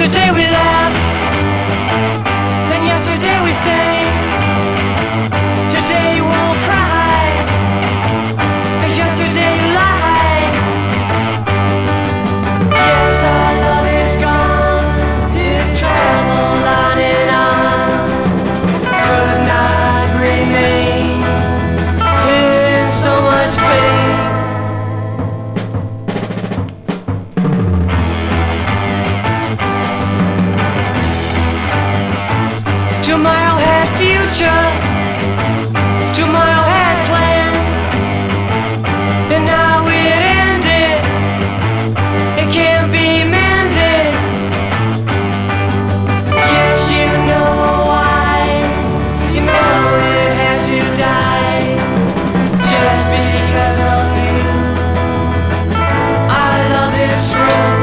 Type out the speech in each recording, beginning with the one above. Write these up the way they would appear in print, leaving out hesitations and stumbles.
Yesterday we laughed, then yesterday we sang. Today we'll cry, 'cause yesterday you lied. Yes, our love is gone, it traveled on and on, could not remain, is in so much pain. Tomorrow had future, tomorrow had plan, and now it ended, it can't be mended. Yes, you know why, you know it had to die, just because of you. Our love is through.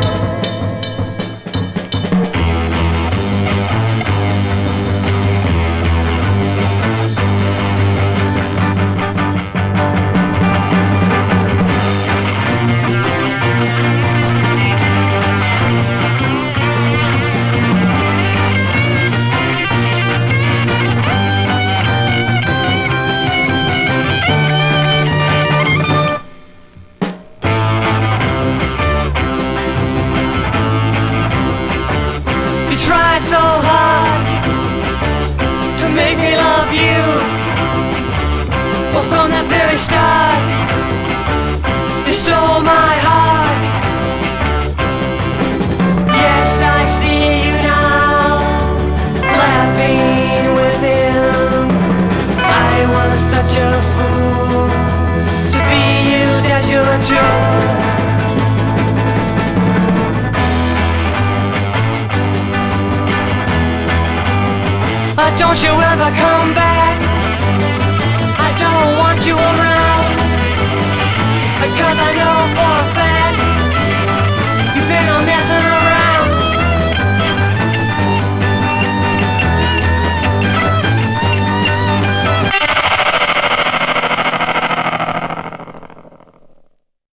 You tried so hard to make me love you. Well, from the very start, you stole my heart. Yes, I see you now, laughing with him. I was such a fool to be used as your tool. Don't you ever come back, I don't want you around, because I know for a fact